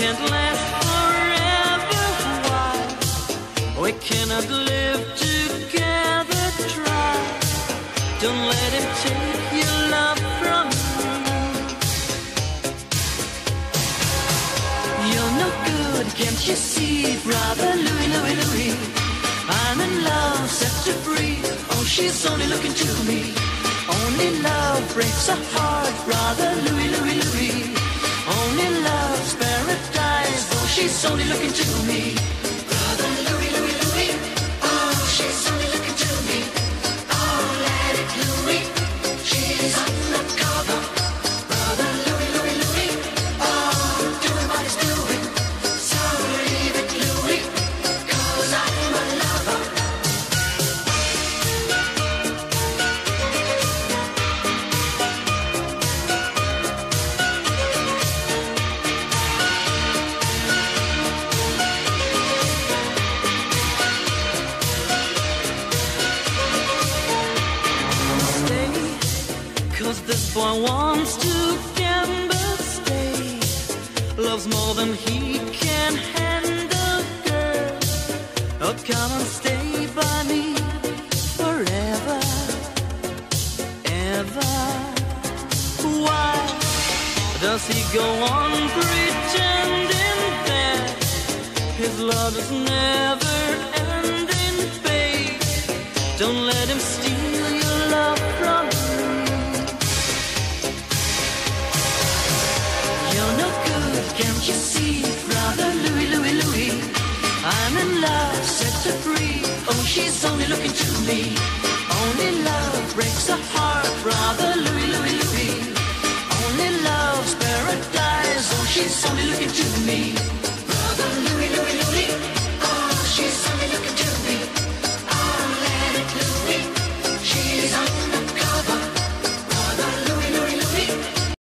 can't last forever. Why? We cannot live together. Try. Don't let him take your love from you. You're no good, can't you see, brother Louie, Louie, Louie? I'm in love, set her free. Oh, she's only looking to me. Only love breaks a heart, brother Louie, Louie, Louie. Only love's paradise. Oh, she's only looking to me. Brother Louie, Louie, Louie. Oh, she's only looking to me. Oh, let it Louie. She's undercover. Brother Louie, Louie, Louie. Oh, doing what he's doing. So leave it, Louie, 'cause I'm a lover. This boy wants to gamble, stay. Loves more than he can handle, girl. Oh, come and stay by me forever, ever. Why does he go on pretending that his love is never ending, babe? Don't let him steal your love from you. Can't you see, brother Louie, Louie, Louie? I'm in love, set her free. Oh, she's only looking to me. Only love breaks a heart, brother Louie, Louie, Louie. Only love's paradise. Oh, she's only looking to me.